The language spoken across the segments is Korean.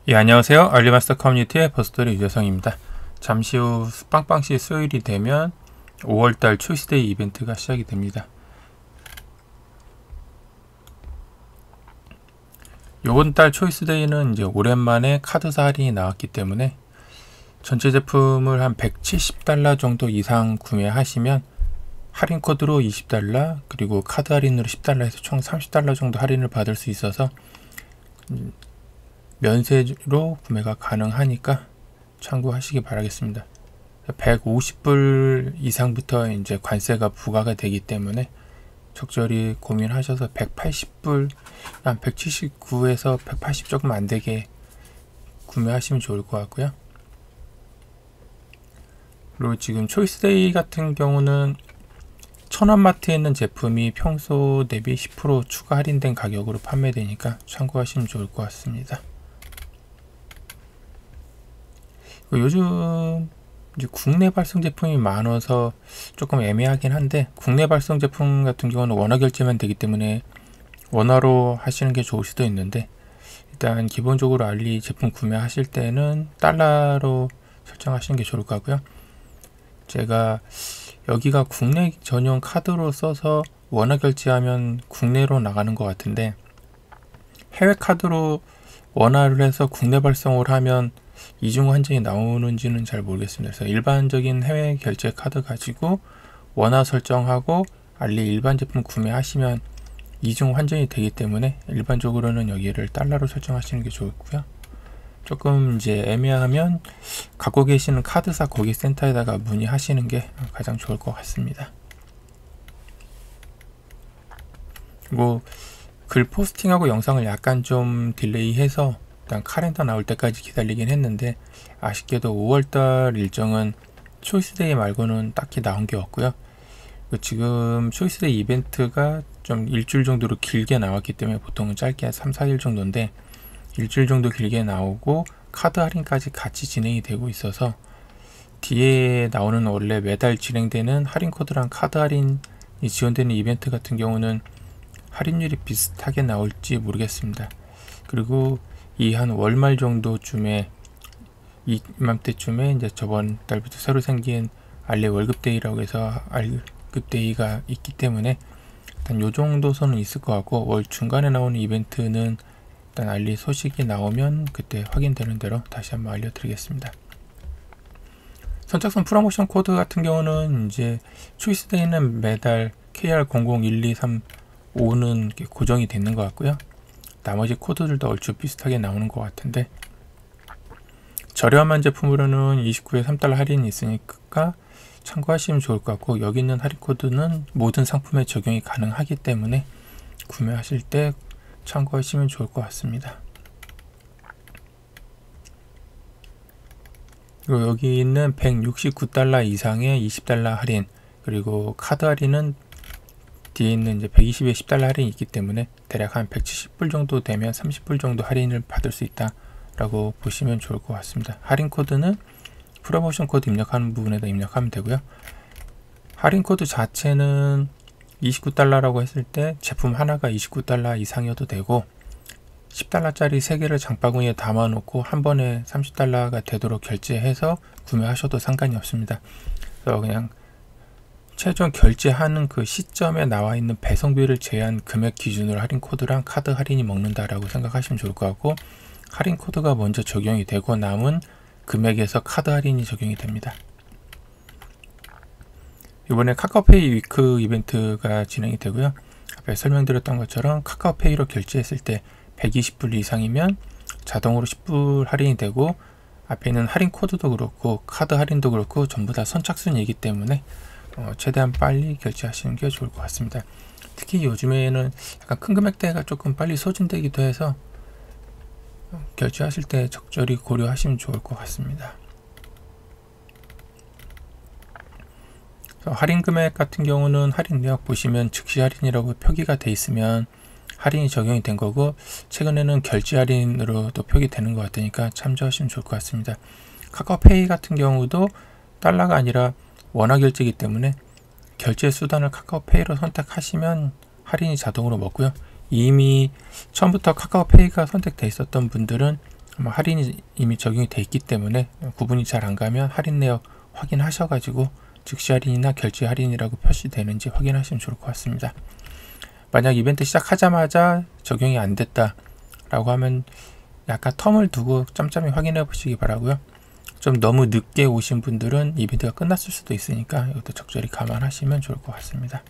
예, 안녕하세요. 알리마스터 커뮤니티의 버스터리 유재성입니다. 잠시 후 빵빵시 수요일이 되면 5월달 초이스데이 이벤트가 시작이 됩니다. 요번 달 초이스데이는 이제 오랜만에 카드사 할인이 나왔기 때문에 전체 제품을 한 170달러 정도 이상 구매하시면 할인 코드로 20달러 그리고 카드 할인으로 10달러 해서 총 30달러 정도 할인을 받을 수 있어서 면세로 구매가 가능하니까 참고하시기 바라겠습니다. 150불 이상부터 이제 관세가 부과가 되기 때문에 적절히 고민하셔서 180불, 한 179에서 180 조금 안 되게 구매하시면 좋을 것 같고요. 그리고 지금 초이스데이 같은 경우는 천원마트에 있는 제품이 평소 대비 10% 추가 할인된 가격으로 판매되니까 참고하시면 좋을 것 같습니다. 요즘 이제 국내 발송 제품이 많아서 조금 애매하긴 한데, 국내 발송 제품 같은 경우는 원화 결제만 되기 때문에 원화로 하시는 게 좋을 수도 있는데, 일단 기본적으로 알리 제품 구매하실 때는 달러로 설정하시는 게 좋을 것 같고요. 제가 여기가 국내 전용 카드로 써서 원화 결제하면 국내로 나가는 것 같은데, 해외 카드로 원화를 해서 국내 발송을 하면 이중 환전이 나오는지는 잘 모르겠습니다. 그래서 일반적인 해외 결제 카드 가지고 원화 설정하고 알리 일반 제품 구매하시면 이중 환전이 되기 때문에 일반적으로는 여기를 달러로 설정하시는 게 좋고요. 조금 이제 애매하면 갖고 계시는 카드사 고객센터에다가 문의하시는 게 가장 좋을 것 같습니다. 그리고 글 포스팅하고 영상을 약간 좀 딜레이해서 일단 카렌더 나올 때까지 기다리긴 했는데, 아쉽게도 5월달 일정은 초이스데이 말고는 딱히 나온 게 없고요. 지금 초이스데이 이벤트가 좀 일주일 정도로 길게 나왔기 때문에 보통은 짧게 3, 4일 정도인데, 일주일 정도 길게 나오고 카드 할인까지 같이 진행이 되고 있어서 뒤에 나오는 원래 매달 진행되는 할인 코드랑 카드 할인이 지원되는 이벤트 같은 경우는 할인율이 비슷하게 나올지 모르겠습니다. 그리고 이 한 월말 정도쯤에, 이맘때쯤에 이제 저번 달부터 새로 생긴 알리 월급데이라고 해서 월급데이가 있기 때문에 일단 요 정도 선은 있을 것 같고, 월 중간에 나오는 이벤트는 일단 알리 소식이 나오면 그때 확인되는 대로 다시 한번 알려드리겠습니다. 선착순 프로모션 코드 같은 경우는 이제 초이스데이는 매달 KR001235는 고정이 되는 것 같고요. 나머지 코드들도 얼추 비슷하게 나오는 것 같은데, 저렴한 제품으로는 29에 3달러 할인이 있으니까 참고하시면 좋을 것 같고, 여기 있는 할인 코드는 모든 상품에 적용이 가능하기 때문에 구매하실 때 참고하시면 좋을 것 같습니다. 그리고 여기 있는 169달러 이상의 20달러 할인, 그리고 카드 할인은 뒤에 있는 이제 120에 10달러 할인이 있기 때문에 대략 한 170불 정도 되면 30불 정도 할인을 받을 수 있다 라고 보시면 좋을 것 같습니다. 할인 코드는 프로모션 코드 입력하는 부분에다 입력하면 되고요. 할인 코드 자체는 29달러라고 했을 때 제품 하나가 29달러 이상이어도 되고, 10달러짜리 3개를 장바구니에 담아 놓고 한 번에 30달러가 되도록 결제해서 구매하셔도 상관이 없습니다. 그래서 그냥 최종 결제하는 그 시점에 나와 있는 배송비를 제한 금액 기준으로 할인 코드랑 카드 할인이 먹는다라고 생각하시면 좋을 것 같고, 할인 코드가 먼저 적용이 되고 남은 금액에서 카드 할인이 적용이 됩니다. 이번에 카카오페이 위크 이벤트가 진행이 되고요. 앞에 설명드렸던 것처럼 카카오페이로 결제했을 때 120불 이상이면 자동으로 10불 할인이 되고, 앞에 있는 할인 코드도 그렇고 카드 할인도 그렇고 전부 다 선착순이기 때문에 최대한 빨리 결제하시는 게 좋을 것 같습니다. 특히 요즘에는 약간 큰 금액대가 조금 빨리 소진되기도 해서 결제하실 때 적절히 고려하시면 좋을 것 같습니다. 할인 금액 같은 경우는 할인 내역 보시면 즉시 할인이라고 표기가 돼 있으면 할인이 적용이 된 거고, 최근에는 결제 할인으로도 표기되는 것 같으니까 참조하시면 좋을 것 같습니다. 카카오페이 같은 경우도 달러가 아니라 원화 결제이기 때문에 결제 수단을 카카오페이로 선택하시면 할인이 자동으로 먹고요. 이미 처음부터 카카오페이가 선택되어 있었던 분들은 할인이 이미 적용이 돼 있기 때문에 구분이 잘 안 가면 할인 내역 확인하셔가지고 즉시 할인이나 결제 할인이라고 표시되는지 확인하시면 좋을 것 같습니다. 만약 이벤트 시작하자마자 적용이 안 됐다 라고 하면 약간 텀을 두고 짬짬이 확인해 보시기 바라고요. 좀 너무 늦게 오신 분들은 이벤트가 끝났을 수도 있으니까 이것도 적절히 감안하시면 좋을 것 같습니다.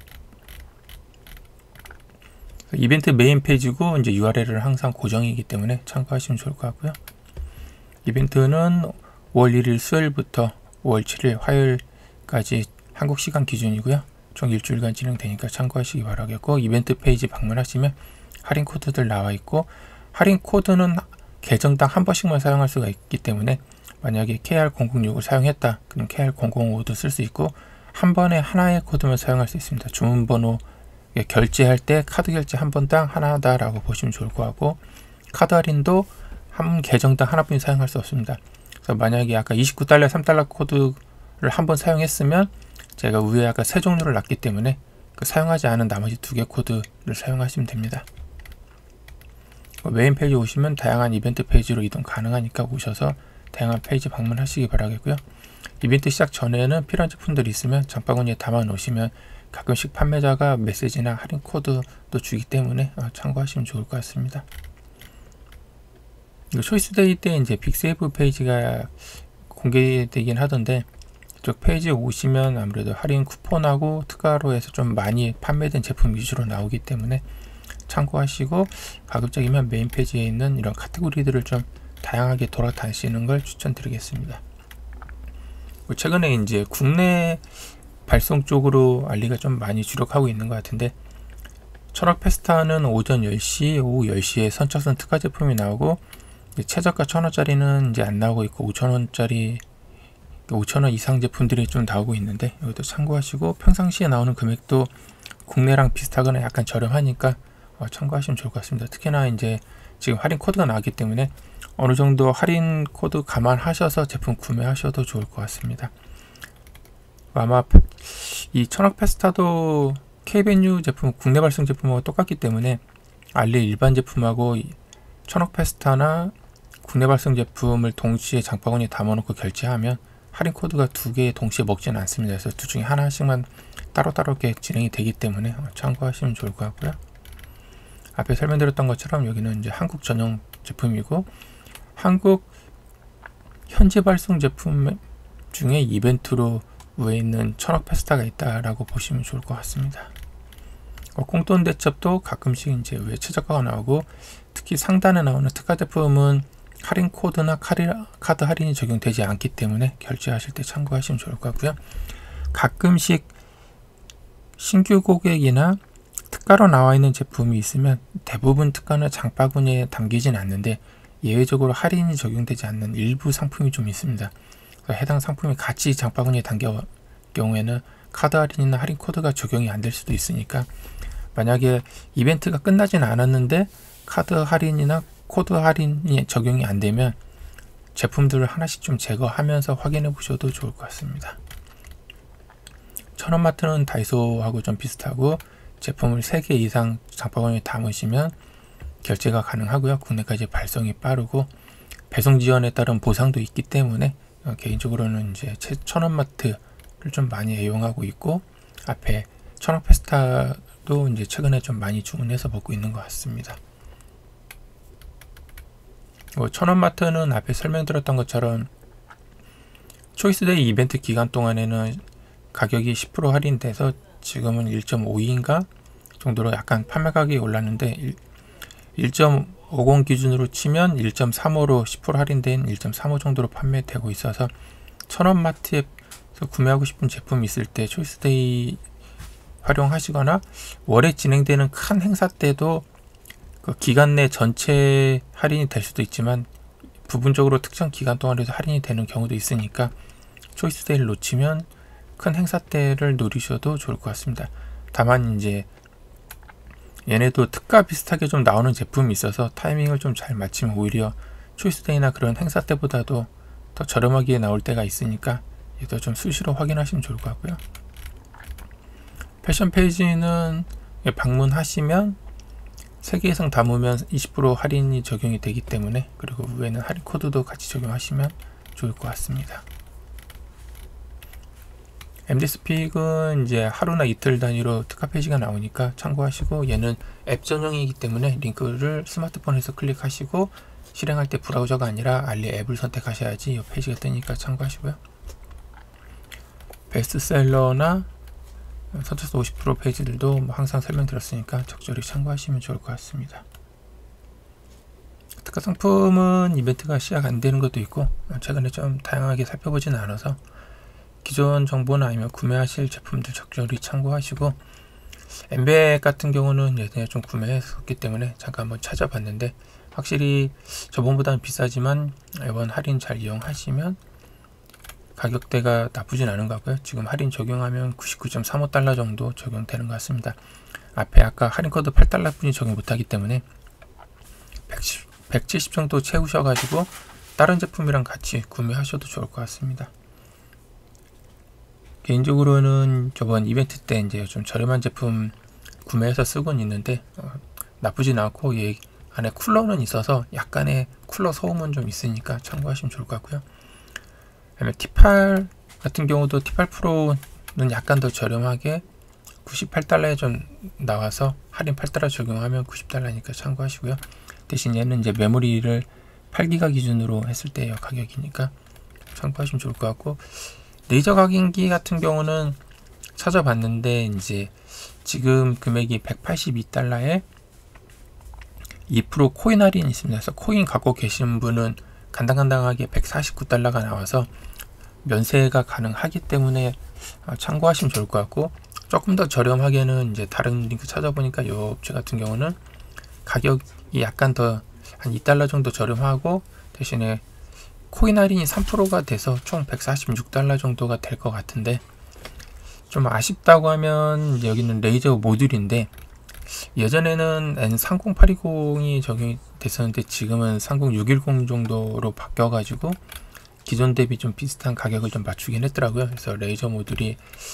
이벤트 메인 페이지고 이제 URL은 항상 고정이기 때문에 참고하시면 좋을 것 같고요. 이벤트는 5월 1일 수요일부터 5월 7일 화요일까지 한국 시간 기준이고요. 총 일주일간 진행되니까 참고하시기 바라겠고, 이벤트 페이지 방문하시면 할인 코드들 나와 있고, 할인 코드는 계정당 한 번씩만 사용할 수가 있기 때문에 만약에 KR006을 사용했다 그럼 KR005도 쓸 수 있고, 한 번에 하나의 코드만 사용할 수 있습니다. 주문번호 결제할 때 카드 결제 한 번당 하나다 라고 보시면 좋을 것 같고, 카드 할인도 한 계정당 하나뿐이 사용할 수 없습니다. 그래서 만약에 아까 29달러 3달러 코드를 한 번 사용했으면 제가 위에 아까 세 종류를 놨기 때문에 그 사용하지 않은 나머지 2개 코드를 사용하시면 됩니다. 메인 페이지 오시면 다양한 이벤트 페이지로 이동 가능하니까 오셔서 다양한 페이지 방문하시기 바라겠고요. 이벤트 시작 전에는 필요한 제품들이 있으면 장바구니에 담아 놓으시면 가끔씩 판매자가 메시지나 할인 코드도 주기 때문에 참고하시면 좋을 것 같습니다. 초이스데이 때 이제 빅세이브 페이지가 공개되긴 하던데, 이쪽 페이지에 오시면 아무래도 할인 쿠폰하고 특가로 해서 좀 많이 판매된 제품 위주로 나오기 때문에 참고하시고, 가급적이면 메인 페이지에 있는 이런 카테고리들을 좀 다양하게 돌아다니시는 걸 추천드리겠습니다. 최근에 이제 국내 발송 쪽으로 알리가 좀 많이 주력하고 있는 것 같은데, 천억 페스타는 오전 10시, 오후 10시에 선착순 특가 제품이 나오고, 최저가 1,000원짜리는 이제 안 나오고 있고 5,000원짜리 5,000원 이상 제품들이 좀 나오고 있는데, 이것도 참고하시고, 평상시에 나오는 금액도 국내랑 비슷하거나 약간 저렴하니까 참고하시면 좋을 것 같습니다. 특히나 이제 지금 할인 코드가 나왔기 때문에 어느 정도 할인 코드 감안하셔서 제품 구매하셔도 좋을 것 같습니다. 아마 이 천억 페스타도 K벤유 제품, 국내 발송 제품하고 똑같기 때문에 알리 일반 제품하고 천억 페스타나 국내 발송 제품을 동시에 장바구니에 담아놓고 결제하면 할인 코드가 2개 동시에 먹지는 않습니다. 그래서 둘 중에 하나씩만 따로따로 이렇게 진행이 되기 때문에 참고하시면 좋을 것 같고요. 앞에 설명드렸던 것처럼 여기는 이제 한국 전용 제품이고, 한국 현지 발송 제품 중에 이벤트로 위에 있는 천억 페스타가 있다라고 보시면 좋을 것 같습니다. 꽁돈 대첩도 가끔씩 이제 위에 최저가가 나오고, 특히 상단에 나오는 특가 제품은 할인 코드나 카드 할인이 적용되지 않기 때문에 결제하실 때 참고하시면 좋을 것 같고요. 가끔씩 신규 고객이나 특가로 나와 있는 제품이 있으면 대부분 특가는 장바구니에 담기진 않는데, 예외적으로 할인이 적용되지 않는 일부 상품이 좀 있습니다. 해당 상품이 같이 장바구니에 담겨 경우에는 카드 할인이나 할인 코드가 적용이 안 될 수도 있으니까, 만약에 이벤트가 끝나진 않았는데 카드 할인이나 코드 할인이 적용이 안 되면 제품들을 하나씩 좀 제거하면서 확인해 보셔도 좋을 것 같습니다. 천원마트는 다이소하고 좀 비슷하고, 제품을 3개 이상 장바구니에 담으시면 결제가 가능하고요. 국내까지 발송이 빠르고 배송 지원에 따른 보상도 있기 때문에 개인적으로는 이제 천원마트를 좀 많이 애용하고 있고, 앞에 천억 페스타도 이제 최근에 좀 많이 주문해서 먹고 있는 것 같습니다. 천원마트는 앞에 설명드렸던 것처럼 초이스데이 이벤트 기간 동안에는 가격이 10% 할인돼서 지금은 1.52인가 정도로 약간 판매 가격이 올랐는데, 1.50 기준으로 치면 1.35로 10% 할인된 1.35 정도로 판매되고 있어서, 천원마트에서 구매하고 싶은 제품이 있을 때 초이스데이 활용하시거나, 월에 진행되는 큰 행사 때도 그 기간 내 전체 할인이 될 수도 있지만 부분적으로 특정 기간 동안에도 할인이 되는 경우도 있으니까, 초이스데이를 놓치면 큰 행사 때를 노리셔도 좋을 것 같습니다. 다만 이제 얘네도 특가 비슷하게 좀 나오는 제품이 있어서 타이밍을 좀 잘 맞추면 오히려 초이스데이나 그런 행사 때보다도 더 저렴하게 나올 때가 있으니까 얘도 좀 수시로 확인하시면 좋을 것 같고요. 패션 페이지는 방문하시면 3개 이상 담으면 20% 할인이 적용이 되기 때문에, 그리고 위에는 할인 코드도 같이 적용하시면 좋을 것 같습니다. MD스픽은 이제 하루나 이틀 단위로 특화 페이지가 나오니까 참고하시고, 얘는 앱 전용이기 때문에 링크를 스마트폰에서 클릭하시고 실행할 때 브라우저가 아니라 알리 앱을 선택하셔야지 이 페이지가 뜨니까 참고하시고요. 베스트셀러나 선착순 50% 페이지들도 항상 설명드렸으니까 적절히 참고하시면 좋을 것 같습니다. 특가 상품은 이벤트가 시작 안 되는 것도 있고, 최근에 좀 다양하게 살펴보지는 않아서 기존 정보나 아니면 구매하실 제품들 적절히 참고하시고, 엠백 같은 경우는 예전에 좀 구매했었기 때문에 잠깐 한번 찾아봤는데, 확실히 저번보다는 비싸지만 이번 할인 잘 이용하시면 가격대가 나쁘진 않은 것 같고요. 지금 할인 적용하면 99.35달러 정도 적용되는 것 같습니다. 앞에 아까 할인 코드 8달러 뿐이 적용 못하기 때문에 170 정도 채우셔가지고 다른 제품이랑 같이 구매하셔도 좋을 것 같습니다. 개인적으로는 저번 이벤트 때 이제 좀 저렴한 제품 구매해서 쓰곤 있는데 나쁘진 않고, 얘 안에 쿨러는 있어서 약간의 쿨러 소음은 좀 있으니까 참고하시면 좋을 것 같고요. 그다음에 T8 같은 경우도 T8 프로는 약간 더 저렴하게 98달러에 좀 나와서 할인 8달러 적용하면 90달러니까 참고하시고요. 대신 얘는 이제 메모리를 8기가 기준으로 했을 때의 가격이니까 참고하시면 좋을 것 같고, 레이저 각인기 같은 경우는 찾아봤는데 이제 지금 금액이 182달러에 2% 코인 할인이 있습니다. 그래서 코인 갖고 계신 분은 간당간당하게 149달러가 나와서 면세가 가능하기 때문에 참고하시면 좋을 것 같고, 조금 더 저렴하게는 이제 다른 링크 찾아보니까 이 업체 같은 경우는 가격이 약간 더 한 2달러 정도 저렴하고, 대신에 코인 할인이 3%가 돼서 총 146달러 정도가 될 것 같은데, 좀 아쉽다고 하면 여기는 레이저 모듈인데, 예전에는 N30820이 적용이 됐었는데 지금은 30610 정도로 바뀌어가지고 기존 대비 좀 비슷한 가격을 좀 맞추긴 했더라고요. 그래서 레이저 모듈이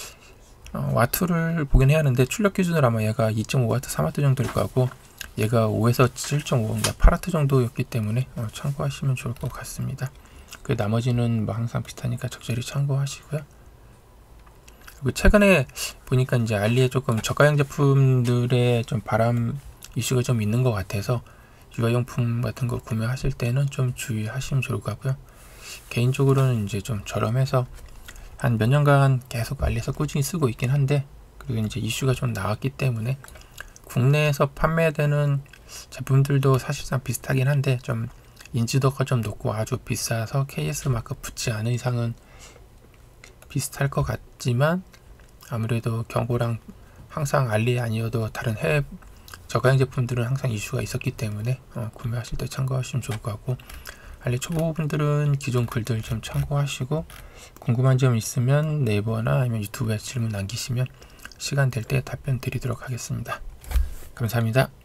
와트를 보긴 해야 하는데, 출력 기준으로 아마 얘가 2.5W, 3W 정도일 것 같고, 얘가 5에서 7.5, 8W 정도였기 때문에 참고하시면 좋을 것 같습니다. 그 나머지는 뭐 항상 비슷하니까 적절히 참고하시고요. 그리고 최근에 보니까 이제 알리에 조금 저가형 제품들의 좀 바람 이슈가 좀 있는 것 같아서 유아용품 같은 거 구매하실 때는 좀 주의하시면 좋을 것 같고요. 개인적으로는 이제 좀 저렴해서 한 몇 년간 계속 알리에서 꾸준히 쓰고 있긴 한데, 그리고 이제 이슈가 좀 나왔기 때문에 국내에서 판매되는 제품들도 사실상 비슷하긴 한데 좀 인지도가 좀 높고 아주 비싸서 KS 마크 붙지 않은 이상은 비슷할 것 같지만, 아무래도 경고랑 항상 알리 아니어도 다른 해외 저가형 제품들은 항상 이슈가 있었기 때문에 구매하실 때 참고하시면 좋을 것 같고, 알리 초보분들은 기존 글들 좀 참고하시고, 궁금한 점 있으면 네이버나 아니면 유튜브에 질문 남기시면 시간 될 때 답변 드리도록 하겠습니다. 감사합니다.